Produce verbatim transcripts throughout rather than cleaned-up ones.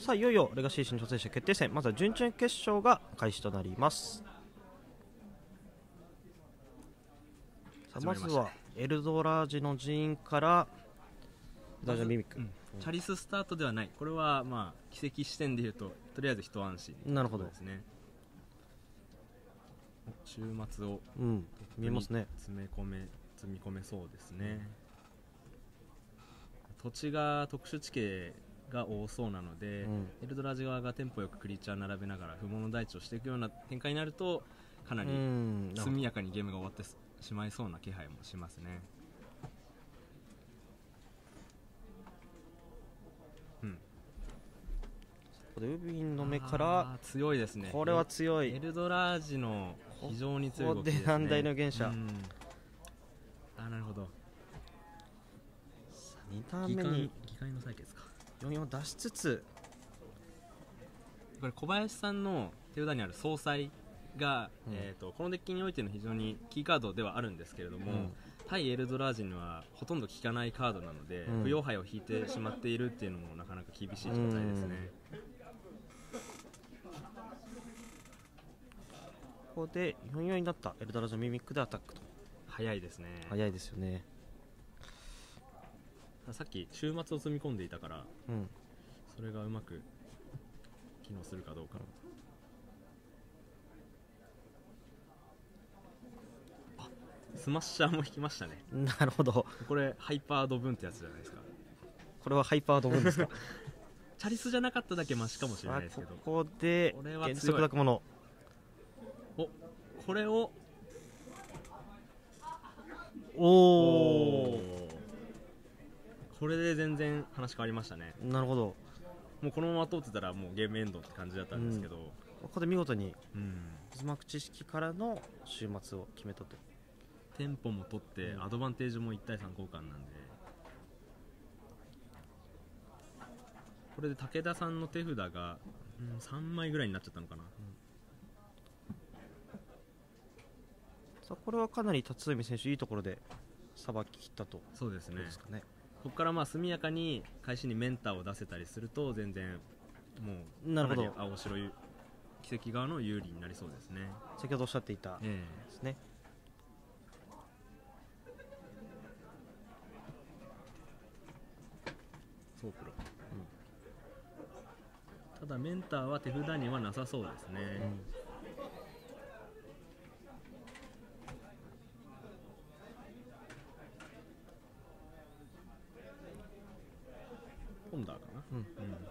さあいよいよレガシー新挑戦者決定戦、まずは準々決勝が開始となります。さあまずはエルドラージの寺院からダージャンミミック、うん、 チャリススタートではない。これはまあ奇跡視点でいうととりあえず一安心。 なるほどですね。週末を、 うん、見えますね。 詰め込め積み込めそうですね。土地が特殊地形が多そうなので、うん、エルドラージ側がテンポよくクリーチャー並べながら不毛の大地をしていくような展開になるとかなり速やかにゲームが終わってしまいそうな気配もしますね。うん、 ここでウビンの目から強いですね。 これは強い。 エルドラージの非常に強い動きですね。 ここで難題の原者、うん、 あ、なるほど。 にターン目に議会の採決かよんよんを出しつつ、 これ小林さんの手札にある総裁が、うん、えー、とこのデッキにおいての非常にキーカードではあるんですけれども、うん、対エルドラージにはほとんど効かないカードなので、うん、不要牌を引いてしまっているっていうのもなかなか厳しい状態ですね。 ここでよんよんになったエルドラージのミミックでアタックと。 早いですね。 早いですよね。 さっき週末を積み込んでいたから、うん、それがうまく機能するかどうか。あ、スマッシャーも引きましたね。 なるほど。 これハイパードブンってやつじゃないですか。 これはハイパードブンですか。 チャリスじゃなかっただけマシかもしれないですけど、 ここで原則だくもの、 お、これをおお、 これで全然話変わりましたね。 なるほど。 もうこのまま通ってたらもうゲームエンドって感じだったんですけど、うん、 ここで見事に渦巻く知識からの終末を決めたと。 テンポも取ってアドバンテージもいち対さん交換なんで、これで武田さんの手札が、うん、さんまいぐらいになっちゃったのかな。うん、 さあこれはかなり辰巳選手いいところでさばききったと。 そうですね。 ですかね。 ここからまあ速やかに開始にメンターを出せたりすると全然もうなるほど、 青白奇跡側の有利になりそうですね。 先ほどおっしゃっていたですね。 ソープロ、うん、ただメンターは手札にはなさそうですね。うん、ポンダーかな。うんうん、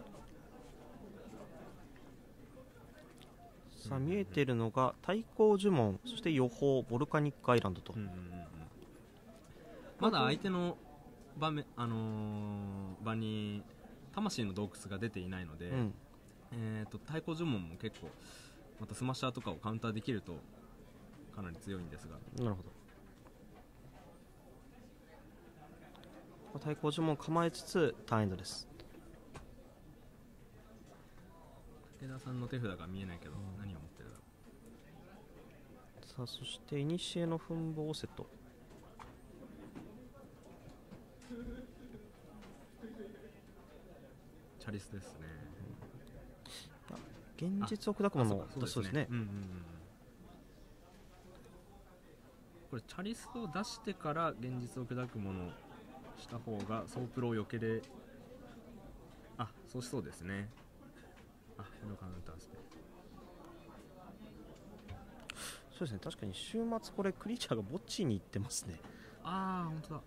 さあ見えているのが対抗呪文、そして予報ボルカニックアイランドと。うんうんうん、 まだ相手の場面、あのー、場に魂の洞窟が出ていないので、うん、えーと対抗呪文も結構またスマッシャーとかをカウンターできるとかなり強いんですが。 なるほど。対抗呪文を構えつつターンエンドです。 武田さんの手札が見えないけど、うん、何を持ってるだろう。さあそしてイニシエの風貌セット。 チャリスですね。 うん、現実を砕くものだそうですね。 これチャリスを出してから現実を砕くものをした方がソープロを避けれ、あ、そうしそうですね。あ、このカウンタースペ。 そうですね、確かに週末これクリーチャーが墓地に行ってますね。 ああ、本当だ。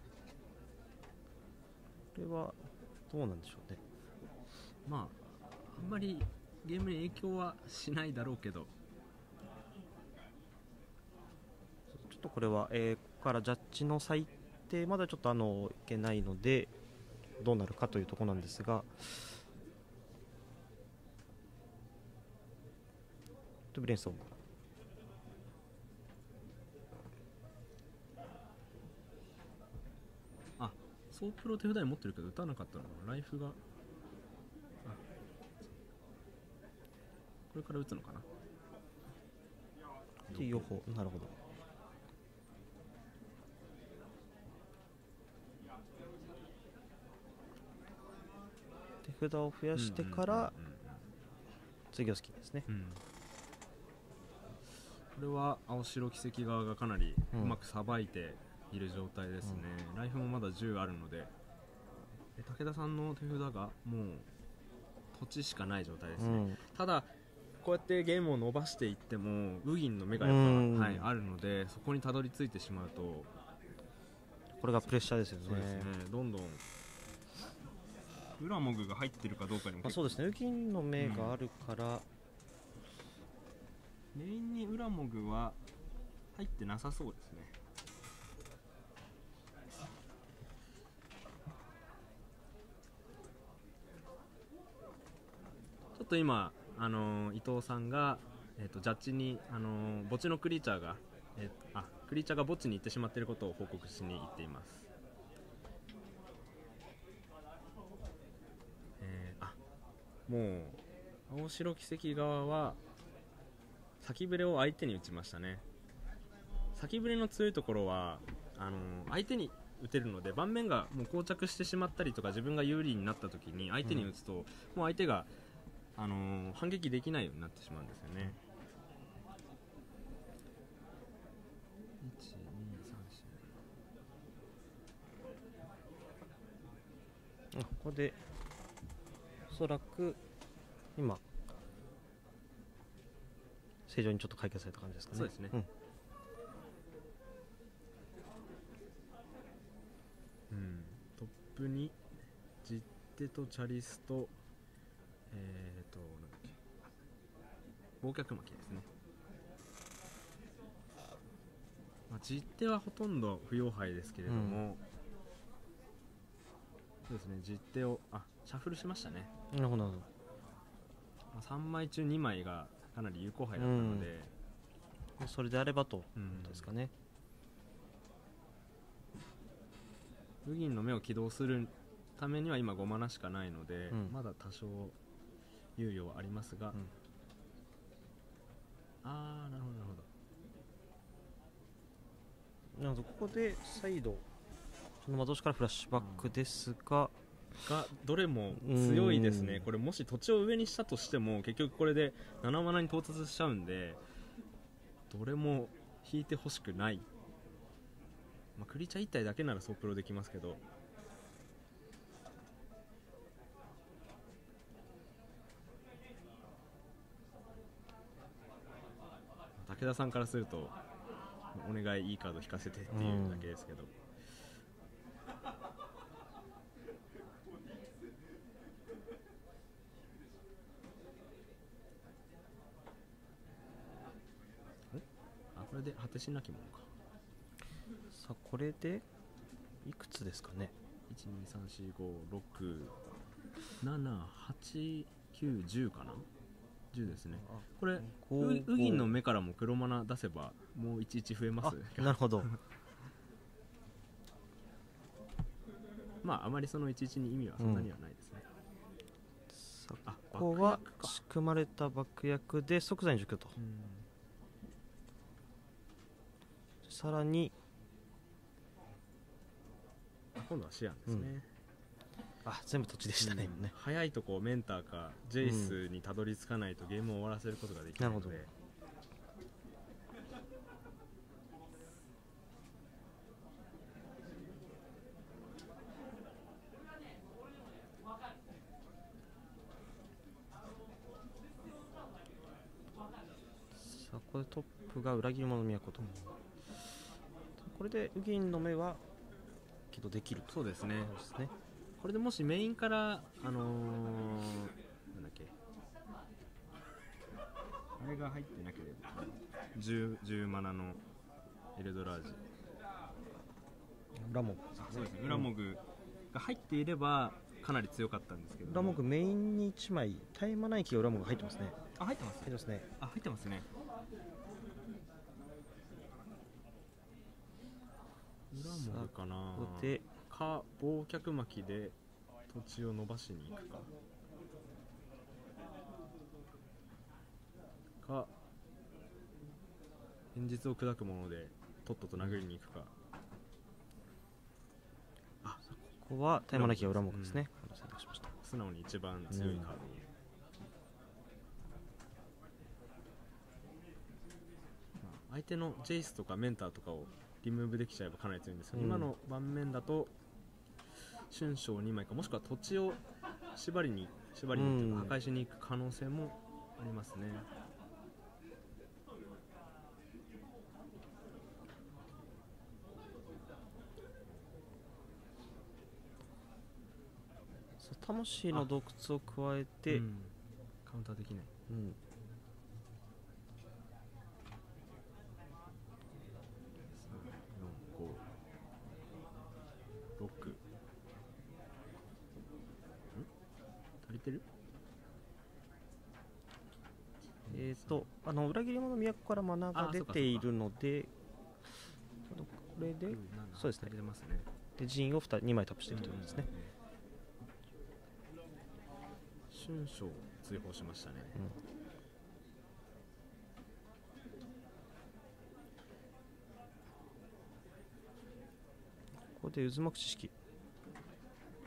これはどうなんでしょうね。 まああんまりゲームに影響はしないだろうけど、 ちょっとこれは、えー、ここからジャッジの裁定まだちょっとあのいけないのでどうなるかというところなんですが、ブレインストーム、 あ、ソープロ手札に持ってるけど打たなかったのかな。ライフが、これから打つのかなっていう予報。なるほど。手札を増やしてから次を好きですね。 うん、これは青白奇跡側がかなりうまくさばいている状態ですね、うん、ライフもまだじゅうあるので、武田さんの手札がもう土地しかない状態ですね、うん、ただこうやってゲームを伸ばしていってもウギンの目がやっぱ、うんはい、あるので、そこにたどり着いてしまうとこれがプレッシャーですよね。 そうですね、どんどんウラモグが入ってるかどうかにも、 まあ、そうですね、ウギンの目があるから、 うん、メインにウラモグは入ってなさそうですね。ちょっと今、あのー、伊藤さんが、えー、とジャッジに、あのー、墓地のクリーチャーが、えー、あクリーチャーが墓地に行ってしまっていることを報告しに行っています。えー、あもう青白奇跡側は先触れを相手に打ちましたね。先触れの強いところはあのー、相手に打てるので、盤面がもう膠着してしまったりとか自分が有利になった時に相手に打つと、うん、もう相手があのー、反撃できないようになってしまうんですよね。いち、に、さん、 ここでおそらく今正常にちょっと解決された感じですかね。 そうですね、 うんうん、トップにジッテとチャリスト、えーとなんだっけ、忘却巻きですね。まあ、実手はほとんど不要牌ですけれども、うん、そうですね、実手をあシャッフルしましたね。 なるほど、まあ、さんまい中にまいがかなり有効牌だったので、 うん、それであればということですかね。 ウギンの目を起動するためには今ごマナしかないので、うん、まだ多少猶予はありますが、うん、あーなるほどなるほど。なのでここで再度その魔導士からフラッシュバックですが、 うん、がどれも強いですね。これもし土地を上にしたとしても結局これでななマナに到達しちゃうんで、どれも引いてほしくない。まあ、クリーチャーいち体だけならソープロできますけど、武田さんからするとお願いいいカード引かせてっていうだけですけど、あこれで果てしなきものか。 さあこれでいくつですかね。 いち、に、さん、し、ご、ろく、なな、はち、きゅう、じゅうかな。じゅうですね。これウギンの目からも黒マナ出せばもういちいち増えます。 なるほどまああまりそのいちいちに意味はそんなにはないですね、 うん、あここは仕組まれた爆薬で即座に除去と、うん、さらに今度はシアンですね、 うん、あ全部土地でしたね、 うん、今ね。早いとこメンターかジェイスにたどり着かないとゲームを終わらせることができないので、うん、なるほど。 さあここでトップが裏切り者の都と、うん、これでウギンの目は起動できると。 そうですね。 そうですね。 これでもしメインからあのー、なんだっけあれが入ってなければ 10, 10マナのエルドラージラモグ、 そうですね、ウラモグが入っていればかなり強かったんですけど、 ウラモグメインにいちまい絶え間ない気がウラモグ入ってますね。 あ入ってます、 入ってますね。 あ入ってますね。ウラモグかなでか忘却巻きで土地を伸ばしに行くかか現実を砕くものでとっとと殴りに行くか。 あここは絶え間なきがウラモグですね、うん、選択しました。 素直に一番強いカード、 相手のジェイスとかメンターとかをリムーブできちゃえばかなり強いんですけど、 うん今の盤面だと春章にまいか、もしくは土地を縛りに縛りにというかうん破壊しに行く可能性もありますね。 そう魂の洞窟を加えて、 うんカウンターできない。 うんさん、よん、ご、ろく。ん足りてる？ えーとあの裏切り者の都からマナが出ているので、ちょうどこれで、 うんそうですね足りてますね。 で陣をにまいタップしているということですね。 春章追放しましたね。 ここで渦巻く知識、 こ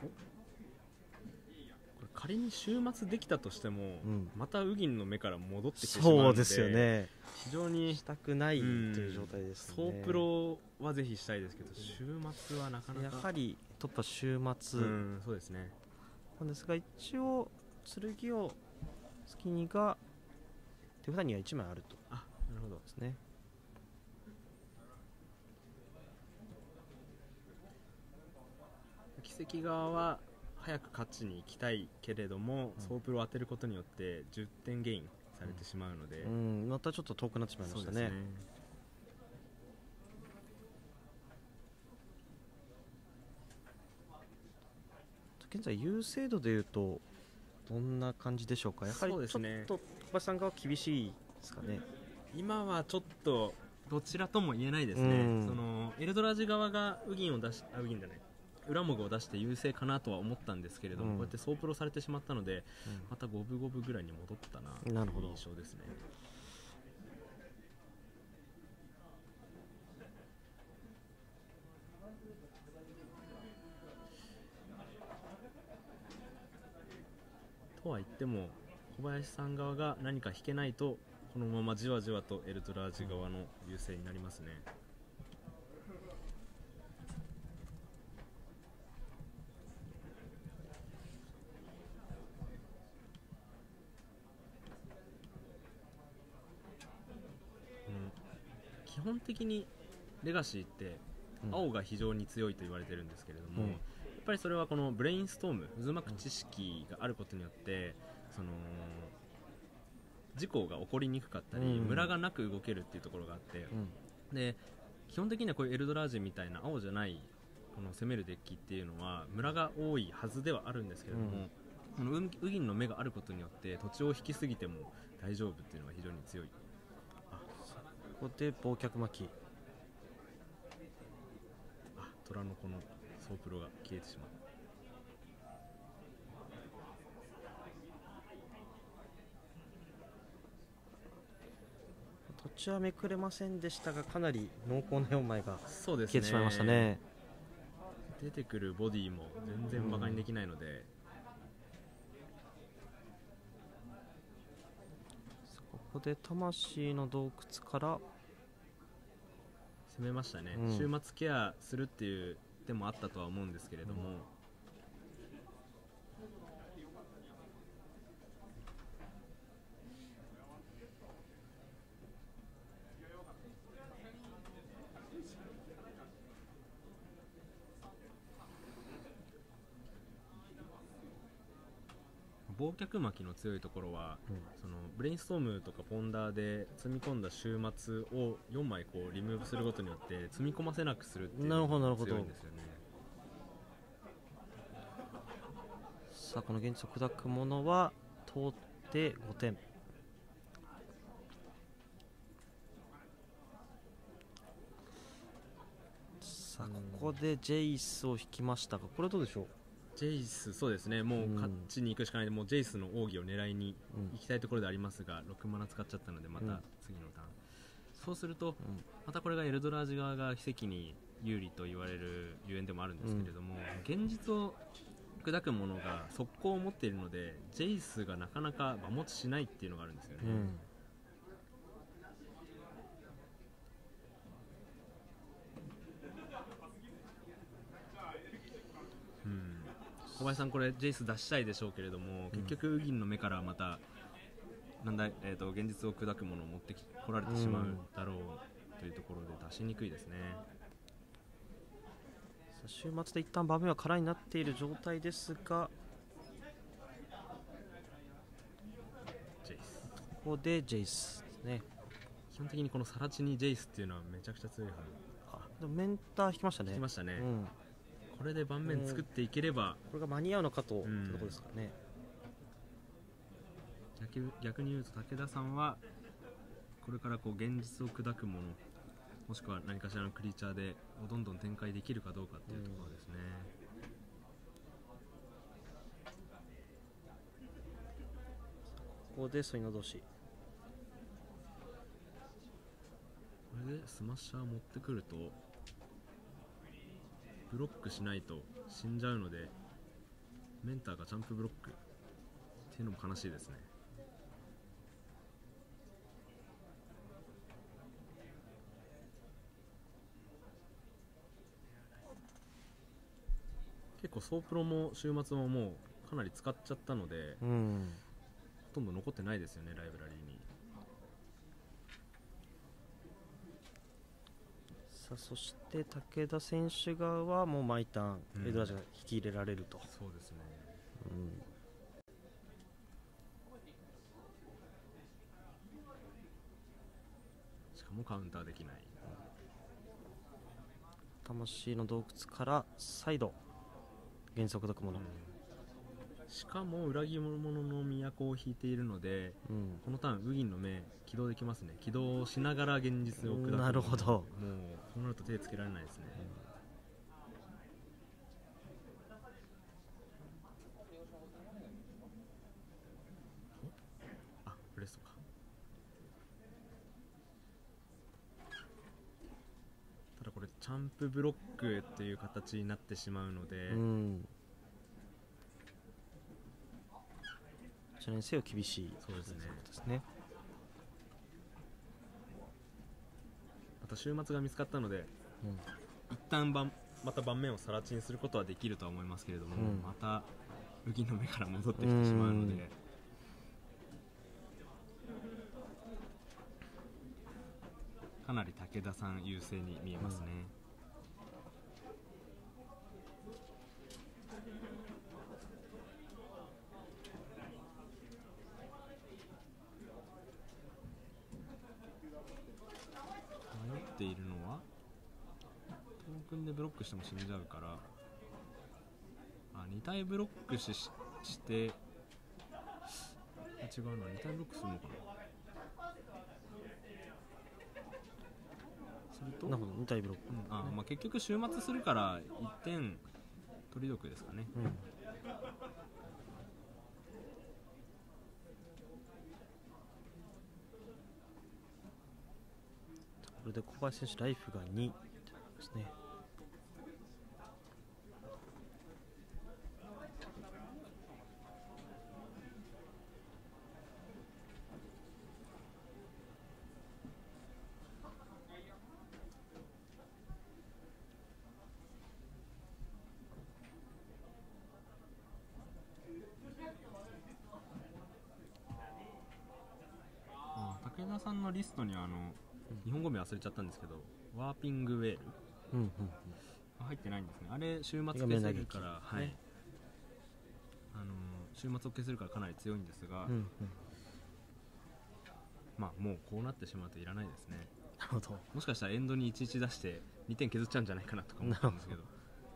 れ仮に週末できたとしても、 うんまたウギンの目から戻ってきてしまうので、 そうですよね、 非常にしたくないとうんいう状態ですね。 総プロはぜひしたいですけど、週末はなかなかやはりトップは週末うんそうですね。 なんですが、一応剣を月にが手札にはいちまいあるとあ、なるほど。 ですね。 奇跡側は早く勝ちに行きたいけれども、 うんソープロを当てることによってじゅってんゲインされてしまうので、 うんまたちょっと遠くなってしまいましたね。現在優勢度でいうとどんな感じでしょうか。やはりそうでちょっすねと小林さんが厳しいですかね。 今はちょっとどちらとも言えないですね。 うんそのエルドラジ側がウギンを出しあウギンじゃない裏モグを出して優勢かなとは思ったんですけれども、 うんこうやってソープロされてしまったので、また五分五分ぐらいに戻ったなというなるほど印象ですね。とは言っても小林さん側が何か引けないとこのままじわじわとエルドラージ側の優勢になりますね。うん基本的にレガシーってうん青が非常に強いと言われてるんですけれども、 うんやっぱりそれはこのブレインストーム渦巻く知識があることによってその事故が起こりにくかったり、 うんムラがなく動けるっていうところがあって、 うんで基本的にはこういうエルドラージみたいな青じゃないこの攻めるデッキっていうのはムラが多いはずではあるんですけれども、このウウギンの目があることによって土地を引きすぎても大丈夫っていうのが非常に強い。 ここで忘却巻き、 あ虎のこのソープロが消えてしまう。 土地はめくれませんでしたが、かなり濃厚なよんまいがそうですね、 消えてしまいましたね。 出てくるボディも全然バカにできないので、 ここで魂の洞窟から攻めましたね、 うん週末ケアするっていう手もあったとは思うんですけれども、忘却巻きの強いところは、 うんそのブレインストームとかポンダーで積み込んだ週末をよんまいこうリムーブすることによって積み込ませなくするっていうなるほどなのるほどが強いんですよね。 さあこの現実を砕くものは通ってごてん。さあここでジェイスを引きましたが、これはどうでしょう。 ジェイス、そうですね、もう勝ちに行くしかないので、もうジェイスの奥義を狙いにうん行きたいところでありますが、ろくマナ使っちゃったのでまうんた次のターン、そうするとうんまたこれがエルドラージ側が奇跡に有利と言われるゆえんでもあるんですけれども、現実を砕くものが速攻を持っているのでジェイスがなかなか場持ちしないっていうのがあるんですよね。 うん小林さんこれジェイス出したいでしょうけれども、結局ウギンの目からまたなんだ、えー、と現実を砕くものを持ってき来られてしまうだろうというところで出しにくいですね。 さあ週末で一旦場面は空になっている状態ですが、 ジェイスここでジェイスですね。 基本的にこのサラチにジェイスっていうのはめちゃくちゃ強いはあでもメンター引きましたね。 ず。きましたね、 うん、 これで盤面作っていければ、 これが間に合うのかとうんいうところですかね。 逆逆に言うと武田さんはこれからこう現実を砕くもの、もしくは何かしらのクリーチャーでどんどん展開できるかどうかっていうところですね。 ここでソイノ同士。 これでスマッシャー持ってくるとブロックしないと死んじゃうので、メンターがジャンプブロックっていうのも悲しいですね。結構ソープロも週末ももうかなり使っちゃったので、 うん、 ほとんど残ってないですよね、ライブラリーに。 さあそして武田選手側はもう毎ターン、 うんエドラージが引き入れられると。 そうですね。 うんしかもカウンターできない。 魂の洞窟から再度原則読もの、 しかも裏切り者の都を引いているので、 うんこのターンウギンの目起動できますね。起動しながら現実を砕く。 なるほど。 もうこうなると手つけられないですね。あ、ブレストか。ただこれチャンプブロックっていう形になってしまうので、 うんこちらにせよ厳しい。 そうですね。 そうですね。 また週末が見つかったので、 うん一旦ばんまた盤面をさら地にすることはできるとは思いますけれども、 うんまたウギの目から戻ってきてしまうので、 うんかなり武田さん優勢に見えますね。迷っているのはトークンでブロックしても死んじゃうから、あ、に体ブロックししてあ違うな、に体ブロックするのかな。するとなるほど、に体ブロック、 うんあまあ、結局週末するからいってん取り得ですかね。 うん、これで小林選手ライフがにですね。 あ武田さんのリストにはあの、日本語名忘れちゃったんですけど、ワーピングウェールうんうんが入ってないんですね。あれ週末消せるから、 ねはい、あの週末を消せるからかなり強いんですが、 うんうん、 まあもうこうなってしまうといらないですね。 なるほど。 もしかしたらエンドにいちいち出してにてん削っちゃうんじゃないかなとか思ったんですけど。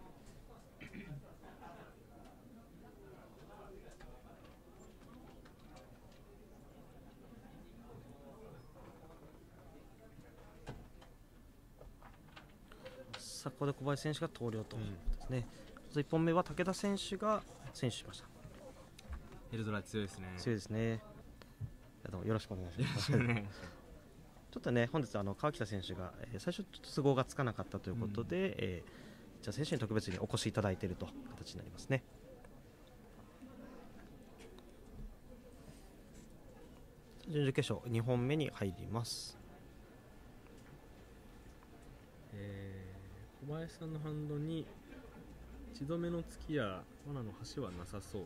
さあここで小林選手が投了とうんですね。いっぽんめは武田選手が選手しました。 エルドラ強いですね。 強いですね。どうもよろしくお願いします。 ねちょっとね、本日あの川北選手が、えー最初ちょっと都合がつかなかったということで、うんえー、じゃあ選手に特別にお越しいただいているという形になりますね。準々決勝にほんめに入ります。 えー、小林さんのハンドに小血止めの月や罠の橋はなさそう。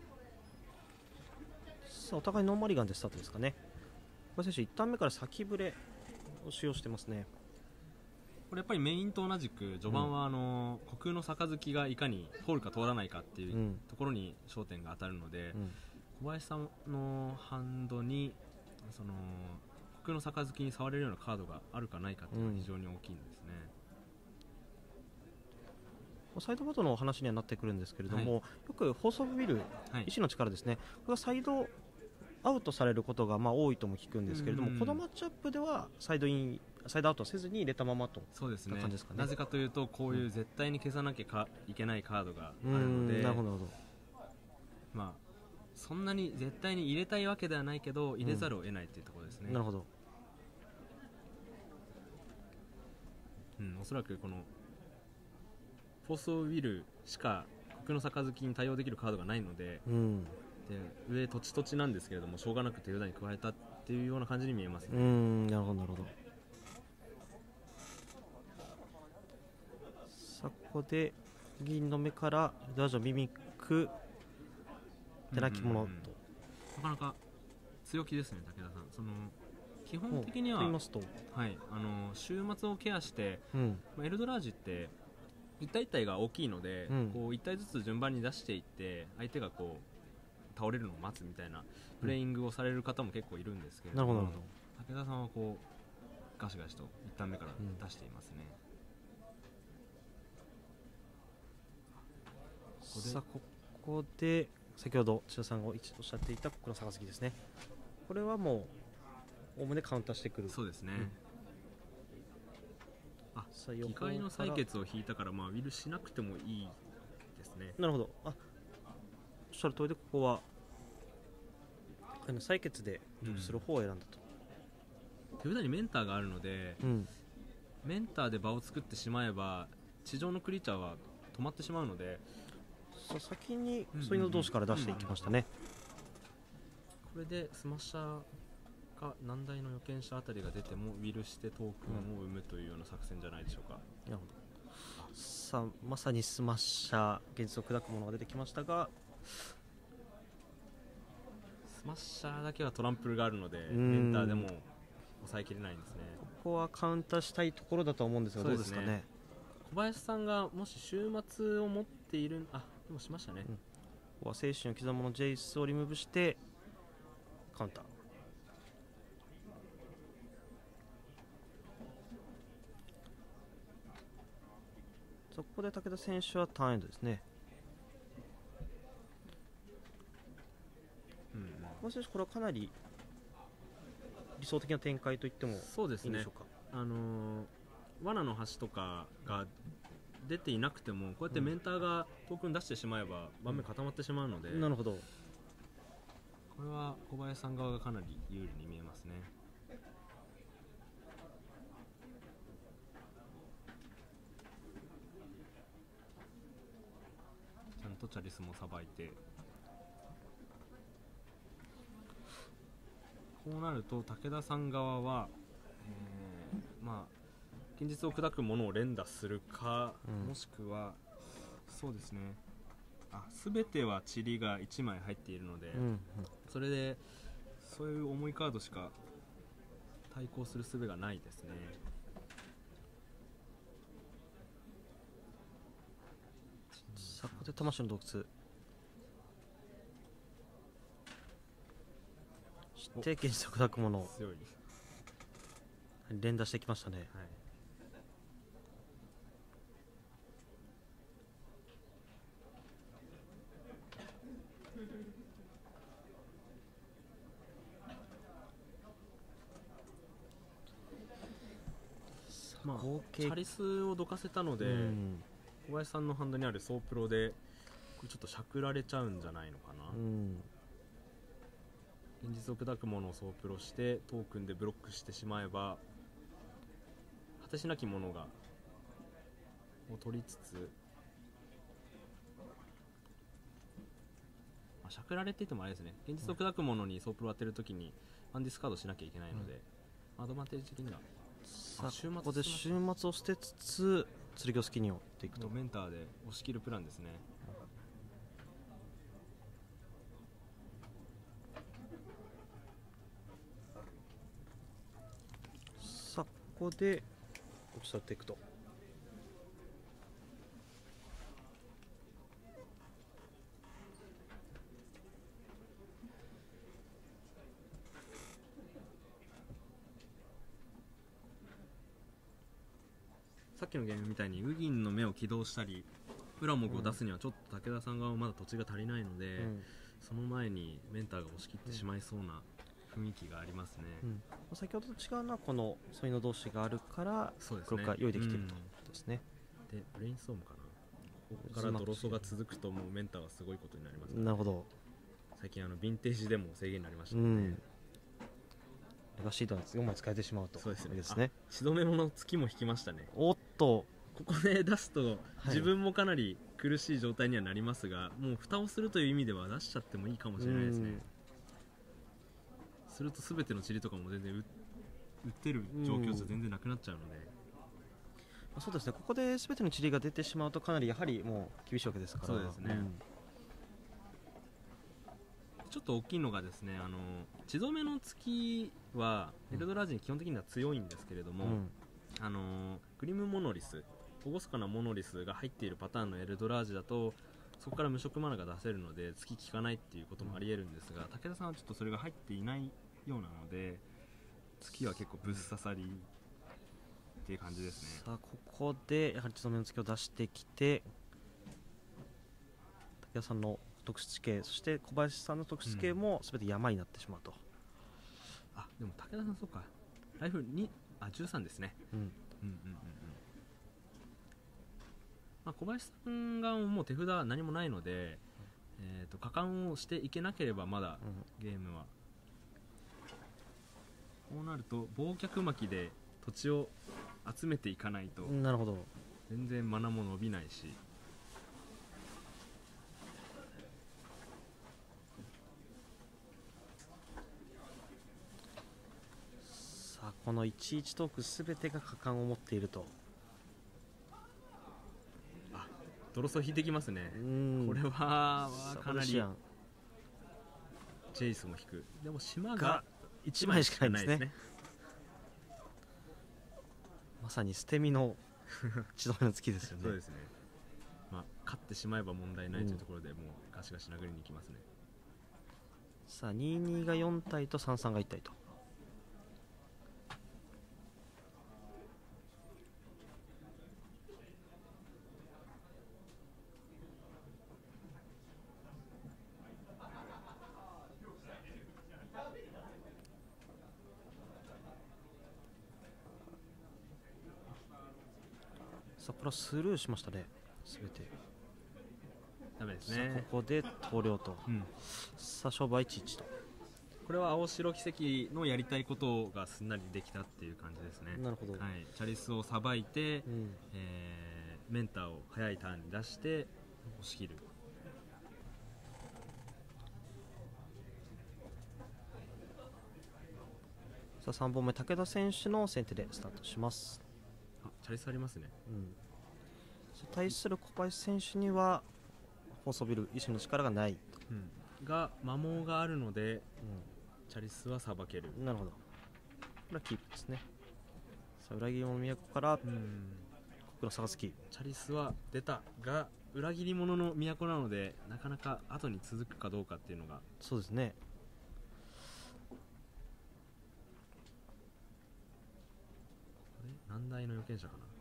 さあお互いノーマリガンでスタートですかね。小林選手いちターン目から先ブレを使用してますね。 これやっぱりメインと同じく序盤はあの、うん、虚空の杯がいかに通るか通らないかっていうところに焦点が当たるので、うん、小林さんのハンドにその虚空の杯に触れるようなカードがあるかないかっていうのが非常に大きいんですね。 うん、サイドバトの話にはなってくるんですけれども、はい、よくフォースオブウィル、はい、意志の力ですね、これがサイドアウトされることがまあ多いとも聞くんですけれども、うん、このマッチアップではサイドインサイドアウトせずに入れたままと。 そうですね。 感じですかね。 なぜかというとこういう絶対に消さなきゃいけないカードがあるので、 なるほどなるほど。 まあそんなに絶対に入れたいわけではないけど入れざるを得ないというところですね。 うん、なるほど。 うん、おそらくこのフォースオブウィルしか虚空の杯に対応できるカードがないので、うん、で上土地土地なんですけれどもしょうがなく手札に加えたっていうような感じに見えますね。 うん、なるほどなるほど。さあここで銀の目からダージョンミミック手なき者と、 なかなか強気ですね武田さん。その基本的には、 と言いますと、 はい、あの週末をケアして、うん、まあ、エルドラージって一体一体が大きいので、うん、こう一体ずつ順番に出していって相手がこう倒れるのを待つみたいなプレイングをされる方も結構いるんですけれども、うん、武田さんはこうガシガシと一旦目から出していますね。 うん、さあここで先ほど千田さんがおっしゃっていたこの杯ですね。これはもうおおむねカウンターしてくる。 そうですね。うん、あ、議会の採決を引いたから、まあ、ウィルしなくてもいいですね。 なるほど。あ、おっしゃる通りでここはあの採決でルールする方を選んだと。 うん、手札にメンターがあるので、うん、メンターで場を作ってしまえば地上のクリーチャーは止まってしまうので、 さあ先にそういうの同士から出していきましたね。 これでスマッシャーが難題の予見者あたりが出てもウィルしてトークンを生むというような作戦じゃないでしょうか。 なるほど。さあまさにスマッシャー現実を砕くものが出てきましたが、 スマッシャーだけはトランプルがあるのでメンターでも抑えきれないんですね。 ここはカウンターしたいところだと思うんですが、どうですかね。 小林さんがもし週末を持っている、あ、でもしましたね。うん、ここは精神を刻むものジェイスをリムーブしてカウンター。そこで武田選手はターンエンドですね。うん、小林選手これはかなり理想的な展開と言ってもいいんでしょうか。そうですね。 あのー、罠の橋とかが出ていなくてもこうやってメンターがトークン出してしまえば盤面固まってしまうので、 うん、なるほど。 これは小林さん側がかなり有利に見えますね。ちゃんとチャリスもさばいて、こうなると武田さん側は、えー、まあ現実を砕くものを連打するか、うん、もしくはそうですね、あ、全ては塵がいちまい入っているので、うんうん、それでそういう重いカードしか対抗する術がないですね。 さあここで魂の洞窟して現実を砕くものを連打してきましたね。はい、 まあ、チャリスをどかせたので、うん、小林さんのハンドにあるソープロでこれちょっとしゃくられちゃうんじゃないのかな。うん、現実を砕くものをソープロしてトークンでブロックしてしまえば果てしなきものがを取りつつ、まあ、しゃくられって言ってもあれですね、現実を砕くものにソープロを当てるときにワンディスカードしなきゃいけないので、うん、アドバンテージ的にはさあここで週末を捨てつつ剣を好きに寄っていくと。 メンターで押し切るプランですね。 さあここで落ち去っていくと。 さっきのゲームみたいにウギンの目を起動したりプラモグを出すにはちょっと武田さんがまだ土地が足りないので、うん、その前にメンターが押し切ってしまいそうな雰囲気がありますね、 うん、先ほどと違うのはこの添いの同士があるから黒が用意できているということですね。 でブレインストームかな、ここからドロソが続くともうメンターはすごいことになります、ね、 なるほど。 最近あのヴィンテージでも制限になりましたね、うん、 レガシードはよんまい使えてしまうと。 そうですね。ですね。しどめもの月も引きましたね。 おっとここで出すと自分もかなり苦しい状態にはなりますが、はい、もう蓋をするという意味では出しちゃってもいいかもしれないですね。すると全ての塵とかも全然打ってる状況じゃ全然なくなっちゃうので、 あ、そうですね。ここで全ての塵が出てしまうとかなりやはりもう厳しいわけですから。 そうですね、うん、ちょっと大きいのがですね、あの血染めの月はエルドラージに基本的には強いんですけれども、うん、あのグリムモノリス、厳かなモノリスが入っているパターンのエルドラージだとそこから無色マナが出せるので月効かないっていうこともありえるんですが、武田さんはちょっとそれが入っていないようなので月は結構ぶっ刺さりっていう感じですね。 さあここでやはり血染めの月を出してきて、武田さんの特殊地形、そして小林さんの特殊地形も全て山になってしまうと、うん、 あ、でも武田さんそうか、ライフに、あ、じゅうさんですね、うん、うんうんうんうん、まあ、小林さんがもう手札は何もないので、うん、えーと果敢をしていけなければまだゲームは、うん、こうなると忘却巻きで土地を集めていかないと、 なるほど、 全然マナも伸びないし、 さあこのいちいちトークすべてが果敢を持っていると。 あ、ドロソ引いてきますね。これはかなりジェイスも引く。でも島がいちまいしかないですね。まさに捨て身の血止めの月ですよね。 そうですね、まあ、勝ってしまえば問題ないというところで、もうガシガシ殴りに行きますね。 さあにじゅうにがよん体とさんじゅうさんがいち体と。さあこれはスルーしましたね、すべて。 ダメですね。 さあここで投了と、うん、さあ勝負はいちいちと。 これは青白奇跡のやりたいことがすんなりできたっていう感じですね。 なるほど、 はい、チャリスをさばいて、うん、えー、メンターを早いターンに出して押し切る。 さあさんぼんめ、武田選手の先手でスタートします。 あ、チャリスありますね、うん、 対する小林選手には放送ビル、意志の力がない、 うん、が摩耗があるので、うん、チャリスはさばける。 なるほど、これはキープですね。さあ裏切り者の都から小倉探すチャリスは出たが裏切り者の都なのでなかなか後に続くかどうかっていうのが。 そうですね。 何台の預言者かな。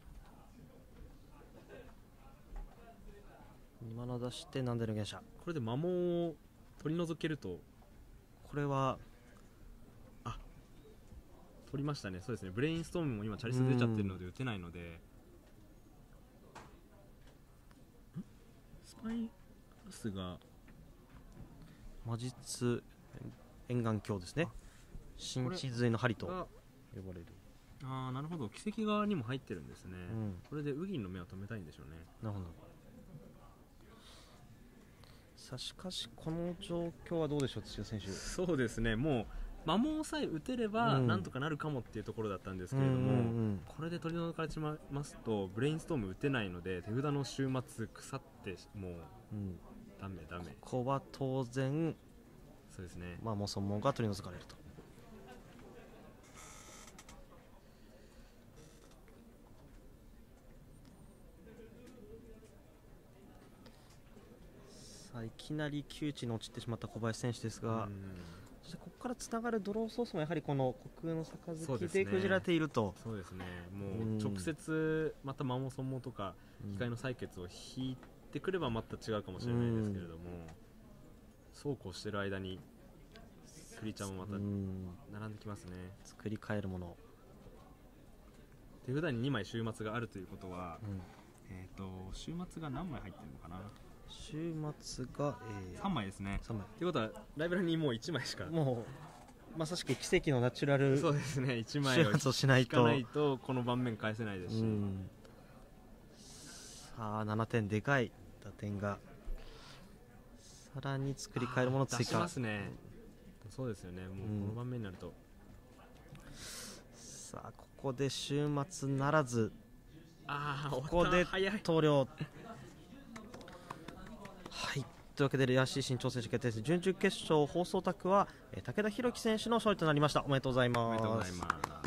にマナ出して何台の預言者。 これで摩耗を取り除けると、 これはあ、取りましたね。そうですね、ブレインストームも今チャリス出ちゃってるので打てないので、スパイガスが魔術沿岸鏡ですね。新地髄の針と呼ばれる。 ああ、なるほど、奇跡側にも入ってるんですね、うん、これでウギンの目を止めたいんでしょうね。 なるほど。さあしかしこの状況はどうでしょう、土屋選手。 そうですね、もう摩耗さえ打てればうんなんとかなるかもっていうところだったんですけれども、 うんうんうんこれで取り除かれてしまいますとブレインストーム打てないので手札の終末腐ってもううんダメダメ。 ここは当然、 そうですね。 まあ、モソモンが取り除かれると。さあいきなり窮地に陥ってしまった小林選手ですが、 うんそしてここからつながるドローソースもやはりこの虚空の杯そうですねで封じられていると。 そうですね。 うんもう直接またマモソモとかうん機械の採血を引いてくればまた違うかもしれないですけれども、そうこうしてる間にクリーチャーもまたうん並んできますね。 作り変えるもの、 手札ににまい終末があるということは、 うんえっ、と終末が何枚入ってるのかな。 週末が、えー、 さんまいですね。 さんまいということはライブラリにもういちまいしか。 もうまさしく奇跡のナチュラルそうですね。いちまいを週末をしないと引かないとこの盤面返せないですし、 うんさあななてんでかい打点がさらに作り変えるもの追出し加。 ますね。そうですよね。もうこの盤面になると、 さあここで週末ならず、 ああここで早い。 投了。はいというわけでレアシー新挑戦者決定戦準々決勝放送卓は、えー武田弘樹選手の勝利となりました。おめでとうございます。 おめでとうございます。